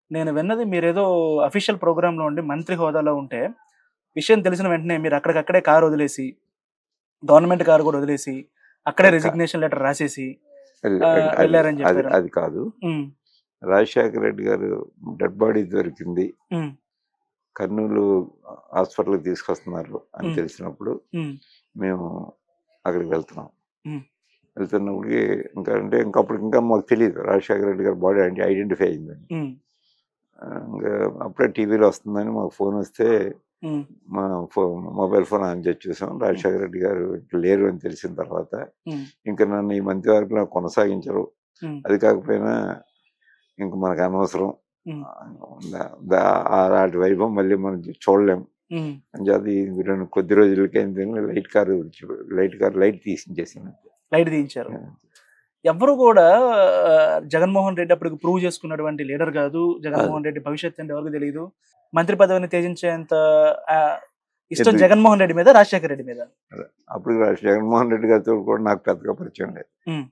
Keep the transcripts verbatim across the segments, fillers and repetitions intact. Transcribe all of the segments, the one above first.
నేను విన్నది మీరేదో అఫీషియల్ ప్రోగ్రామ్‌లో ఉండి మంత్రి హోదాలో ఉంటే, విషయం తెలిసిన వెంటనే మీరు అక్కడికక్కడే కారు వదిలేసి, గవర్నమెంట్ కారు కూడా వదిలేసి, అక్కడే అది కా రిజిగ్నేషన్ లెటర్ రాసేసి అది ఆహ్, అది వెళ్లారని అది చెప్పారు. అది కాదు. హ్మ్. రాజశేఖర రెడ్డి గారు డెడ్ బాడీ దొరికింది. హ్మ్. కర్నూలు హాస్పిటల్‌కి తీసుకొస్తున్నారు అని హ్మ్. తెలిసినప్పుడు హ్మ్. మేము అక్కడికి వెళ్తున్నాం. హ్మ్. వెళ్తున్నప్పటికి ఇంకా అంటే ఇంకా అప్పటికి ఇంకా మాకు తెలీదు రాజశేఖర రెడ్డి గారి బాడీ అంటే ఐడెంటిఫై అయిందని. హ్మ్. ఆహ్, ఇంకా అప్పుడే టీవీలో వస్తుందని మాకు ఫోన్ వస్తే హ్మ్. మా ఫో మొబైల్ ఫోన్ ఆన్ చేసి చూసాం. హ్మ్. రాజశేఖర రెడ్డి గారు లేరు అని తెలిసిన తర్వాత హ్మ్. ఇంక నన్ను ఈ మంత్రివర్గంలో కొనసాగించరు. హ్మ్. అది కాకపోయినా ఇంక మనకు అనవసరం. హ్మ్. ఆహ్, ద ద అలాంటి వైభవం మళ్ళీ మనం చూడలేం. హ్మ్. అంచేత ఈ రెండు కొద్ది రోజులకే ఏంటంటే light car light car light తీసించేసాను. లైట్ తీయించారు. ఎవ్వరు కూడా ఆహ్, జగన్మోహన్ రెడ్డి అప్పటికి ప్రూవ్ చేసుకున్నటువంటి లీడర్ కాదు. కాదు. జగన్మోహన్ రెడ్డి భవిష్యత్తు అంటే ఎవరికీ తెలీదు. మంత్రి పదవిని త్యజించేంత ఆహ్, ఇష్టం ఎందుకు జగన్మోహన్ రెడ్డి మీద, రాజశేఖర రెడ్డి మీద. అప్పుడు జగన్మోహన్ రెడ్డి గారితో కూడా నాకు పెద్దగా పరిచయం లేదు. హ్మ్.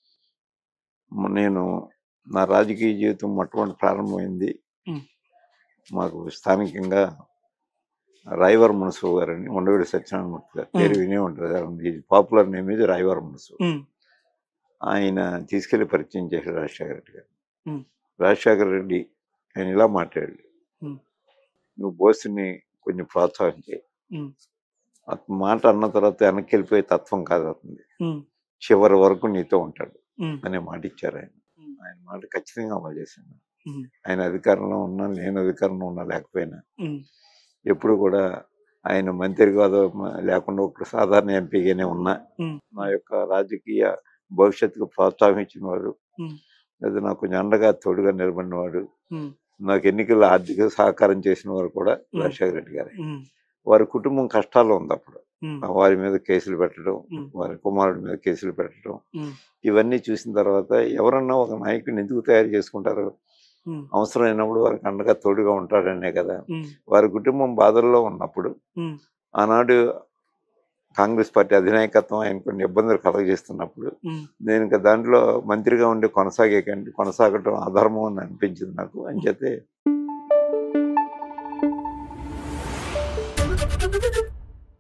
నేను నా రాజకీయ జీవితం మొట్టమొదటి ప్రారంభమైంది హ్మ్. మాకు స్థానికంగా రాయవరం మునసబు గారని ఉండవీడి సత్యనారాయణమూర్తి గారు పేరు హ్మ్. వినే ఉంటారు. ఇది పాపులర్ నేమ్ ఇది రాయవరం మునసబు. హ్మ్. ఆయన తీసుకెళ్లి పరిచయం చేశాడు రాజశేఖర రెడ్డి గారు. హ్మ్. రాజశేఖర రెడ్డి ఆయన ఇలా మాట్లాడాడు, హ్మ్. నువ్వు బోసుని కొంచెం ప్రోత్సాహం చేయి. హ్మ్. అతను మాట అన్న తర్వాత వెనక్కి వెళ్ళిపోయే తత్వం కాదు అతనిది. హ్మ్. చివరి వరకు నీతో ఉంటాడు హ్మ్. అనే మాట ఇచ్చారు ఆయన. హ్మ్. ఆయన మాట ఖచ్చితంగా అమలు చేశాను. హ్మ్. ఆయన అధికారంలో ఉన్నా నేను అధికారంలో ఉన్నా లేకపోయినా హ్మ్. ఎప్పుడు కూడా ఆయన మంత్రి కాదు లేకుండా ఒక సాధారణ ఎంపీగానే ఉన్నా హ్మ్. నా యొక్క రాజకీయ భవిష్యత్తుకు ప్రోత్సాహం ఇచ్చిన వాడు, హ్మ్. లేదా నాకు కొంచెం అండగా తోడుగా నిలబడినవాడు, హ్మ్. నాకు ఎన్నికల్లో ఆర్థిక సహకారం చేసిన వారు కూడా హ్మ్. రాజశేఖర రెడ్డి గారే. హ్మ్. వారి కుటుంబం కష్టాల్లో ఉంది అప్పుడు. హ్మ్. వారి మీద కేసులు పెట్టడం, హ్మ్. వారి కుమారుడి మీద కేసులు పెట్టడం, హ్మ్. ఇవన్నీ చూసిన తర్వాత ఎవరన్నా ఒక నాయకుడిని ఎందుకు తయారు చేసుకుంటారు? హ్మ్. అవసరమైనప్పుడు వారికి అండగా తోడుగా ఉంటాడనే కదా. హ్మ్. వారి కుటుంబం బాధల్లో ఉన్నప్పుడు హ్మ్. ఆనాడు కాంగ్రెస్ పార్టీ అధినాయకత్వం ఆయన కొన్ని ఇబ్బందులు కలగజేస్తున్నప్పుడు హ్మ్. నేను ఇంకా దాంట్లో మంత్రిగా ఉండి కొనసాగే కంటే కొనసాగటం అధర్మం అని అనిపించింది నాకు. అని హ్మ్. చెప్తే